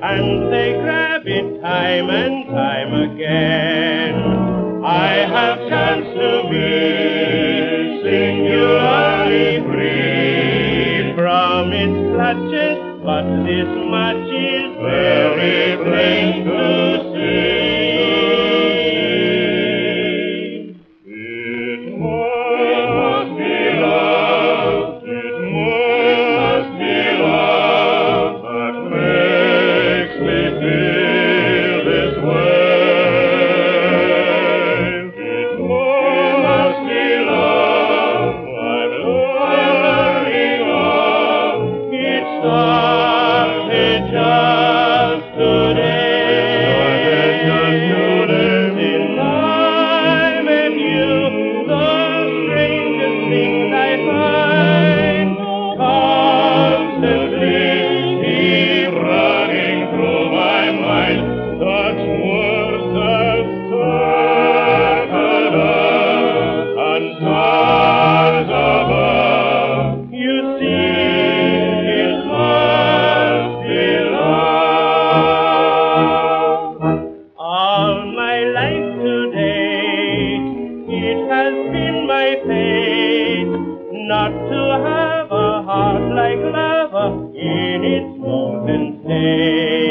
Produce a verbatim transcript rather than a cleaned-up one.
and they grab it time and time again. I have chanced to be singularly free from its clutches, but this much is very plain to see. It must be love, it must be love that makes me feel this way. It must be love, I'm learning of. It started just today. Just today. Since I met you, the strangest things I find constantly keep running through my mind. Such words as circled and stars above. You see, it must be love. All my life today, it has been my fate not to have a heart like lava in its molten state.